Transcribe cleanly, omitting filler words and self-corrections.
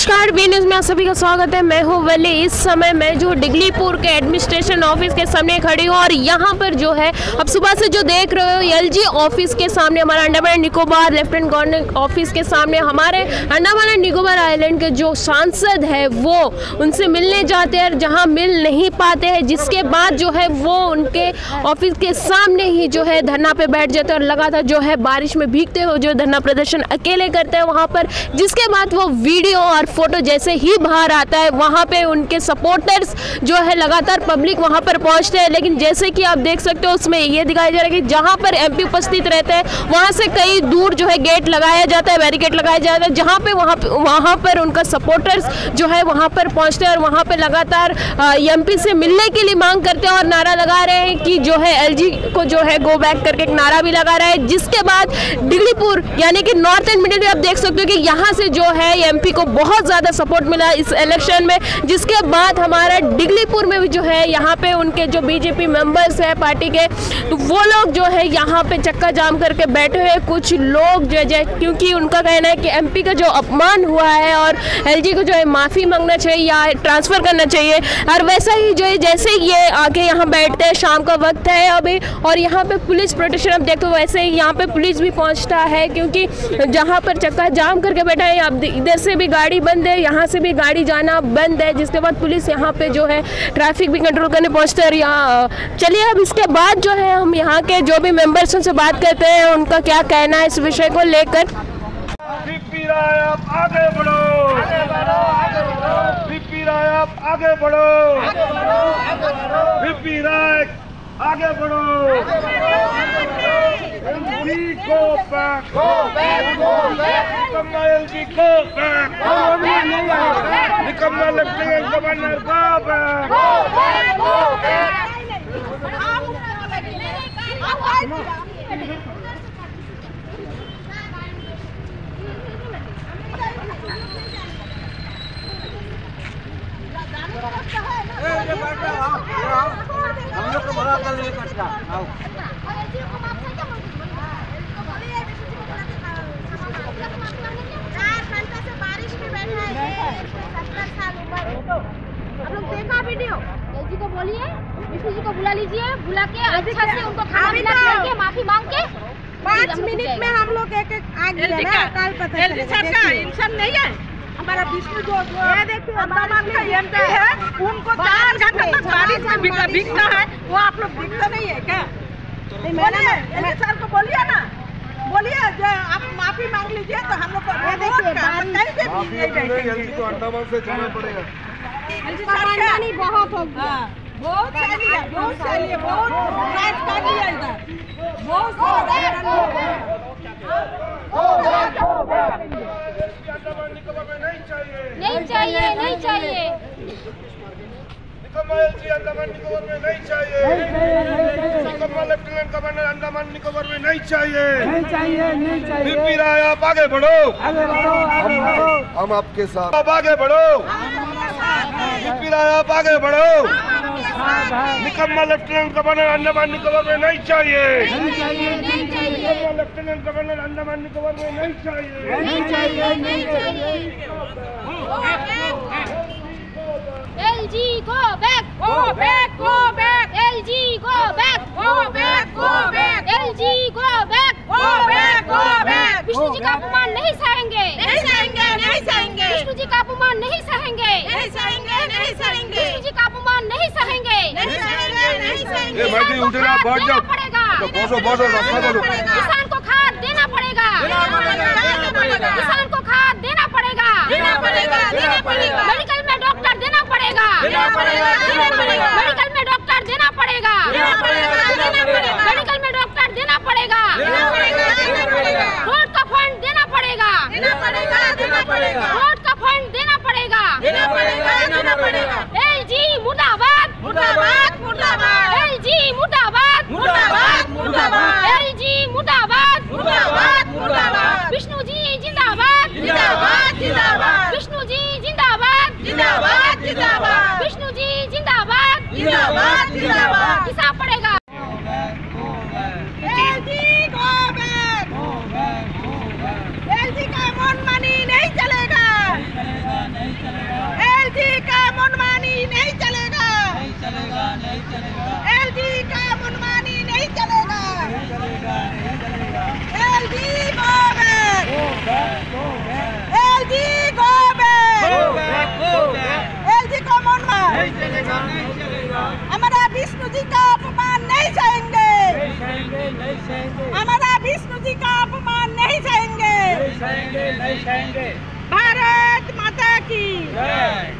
नमस्कार, V news में आप सभी का स्वागत है। मैं हूं वली। इस समय मैं जो डिगलीपुर के एडमिनिस्ट्रेशन ऑफिस के सामने खड़ी हूं और यहां पर जो है अब सुबह से जो देख रहे हो एलजी ऑफिस के सामने, हमारा Andaman and Nicobar lieutenant governor office के सामने हमारे अंडमान एंड निकोबार आइलैंड के जो सांसद है वो उनसे मिलने जाते हैं, जहाँ मिल नहीं पाते हैं, जिसके बाद जो है वो उनके ऑफिस के सामने ही जो है धरना पे बैठ जाते हैं और लगातार जो है बारिश में भीगते हो जो धरना प्रदर्शन अकेले करते हैं वहाँ पर। जिसके बाद वो वीडियो और फोटो जैसे ही बाहर आता है वहाँ पे उनके सपोर्टर्स जो है लगातार पब्लिक वहाँ पर पहुँचते हैं। लेकिन जैसे कि आप देख सकते हो उसमें ये दिखाया जा रहा है कि जहाँ पर एमपी उपस्थित रहते हैं वहाँ से कई दूर जो है गेट लगाया जाता है, बैरिकेड लगाया जाता है, जहाँ पे वहाँ पर उनका सपोर्टर्स जो है वहाँ पर पहुँचते हैं और वहाँ पर लगातार एमपी से मिलने के लिए मांग करते हैं और नारा लगा रहे हैं कि जो है एलजी को जो है गो बैक करके एक नारा भी लगा रहा है। जिसके बाद डिगलीपुर यानी कि नॉर्थ एंड मिडिल में आप देख सकते हो कि यहाँ से जो है एमपी को बहुत ज़्यादा सपोर्ट मिला इस इलेक्शन में। जिसके बाद हमारा डिगलीपुर में भी जो है यहाँ पे उनके जो बीजेपी मेंबर्स है पार्टी के, तो वो लोग जो है यहाँ पे चक्का जाम करके बैठे हुए कुछ लोग जो है, क्योंकि उनका कहना है कि एमपी का जो अपमान हुआ है और एलजी को जो है माफ़ी मांगना चाहिए या ट्रांसफ़र करना चाहिए। और वैसा ही जो है जैसे ये आके यहाँ बैठते हैं, शाम का वक्त है अभी और यहाँ पे पुलिस प्रोटेक्शन आप देखो, वैसे ही यहाँ पे पुलिस भी पहुँचता है क्योंकि जहाँ पर चक्का जाम करके बैठा है, अब इधर से भी गाड़ी बंद है, यहाँ से भी गाड़ी जाना बंद है। जिसके बाद पुलिस यहाँ पे जो है ट्रैफिक भी कंट्रोल करने पहुँचते हैं। और यहाँ चलिए अब इसके बाद जो है हम यहाँ के जो भी मेंबर्स उनसे बात करते हैं उनका क्या कहना है इस विषय को लेकर। आगे बढ़ो, वीपी राय आगे बढ़ो, वीपी राय आगे बढ़ो, एलजी गो बैक, निकम्मा एलजी गो बैक, निकम्मा लेफ्टिनेंट गवर्नर गो बैक। हम लोग को बड़ा कर लिए कटका आओ बारिश में बैठा है 70 साल उम्र। आप लोग देखा वीडियो, एलजी को बोलिए, विष्णु जी को बुला लीजिए, बुला के अच्छा से उनको खाना खिला माफी मांग के 5 मिनट में हम लोग एक आ गए ना। कल पता एलजी साहब का इंसान नहीं है हमारा विष्णु जो ये देखिए अंडमान का एमपी है, उनको 4 घंटे तक बारिश में भीगता है, वो आप लोग भीगते नहीं है क्या? बोलिए एलजी सर को बोलिए ना, बोलिए जो आप माफी मांग लीजिए तो हम लोग को एलजी को अंडमान से जाना पड़ेगा। एलजी साहब बहुत हो गया, बहुत चाहिए, बहुत चाहिए, बहुत रात का दिया इधर, बहुत नहीं चाहिए, नहीं चाहिए। निकम्मा एलजी अंडमान निकोबार में नहीं चाहिए, निकम्मा लेफ्टिनेंट गवर्नर अंडमान निकोबार में नहीं चाहिए। वीपी राय आप आगे बढ़ो, हम आपके साथ, आप आगे बढ़ो, वीपी राय आप आगे बढ़ो, निकम्मा लेफ्टिनेंट गवर्नर अंडमान निकोबार में नहीं चाहिए, निकम्मा लेफ्टिनेंट गवर्नर अंडमान निकोबार में नहीं चाहिए। LG go back, go back, go back, LG go back, go back, go back, LG go back, go back, go back. Vishnu ji का अपमान नहीं सहेंगे, नहीं सहेंगे, नहीं सहेंगे। विष्णु जी का अपमान नहीं सहेंगे, नहीं सहेंगे, नहीं सहेंगे। विष्णु जी का अपमान नहीं सहेंगे, नहीं सहेंगे, नहीं सहेंगे। ये मैडी उठना बैठ जाओ, पड़ेगा, बोलो रास्ता बोलो। किसान को खाद देना पड़ेगा, किसान को खाद देना पड़ेगा, देना पड़ेगा, देना पड़ेगा। मेडिकल में डॉक्टर देना पड़ेगा, देना पड़ेगा, देना पड़ेगा। मेडिकल में डॉक्टर देना पड़ेगा, देना पड़ेगा, देना पड़ेगा। मेडिकल में डॉक्टर देना पड़ेगा, देना पड़ेगा, देना पड़ेगा। रोड का फंड देना पड़ेगा, देना पड़ेगा, देना पड़ेगा। रोड का फंड देना पड़ेगा, देना पड़ेगा, देना पड़ेगा। एलजी मुर्दाबाद, मुर्दाबाद, मुर्दाबाद। एलजी मुर्दाबाद, मुर्दाबाद, मुर्दाबाद। एलजी मुर्दाबाद, मुर्दाबाद, मुर्दाबाद। विष्णु जी जिंदाबाद, जिंदाबाद, जिंदाबाद। विष्णु जी जिंदाबाद, जिंदाबाद, जिंदाबाद। विष्णु जी जिंदाबाद, जिंदाबाद, जिंदाबाद। किसान पड़ेगा। एलजी गो बैक, एलजी का मनमानी नहीं चलेगा। रहेंगे। भारत माता की जय।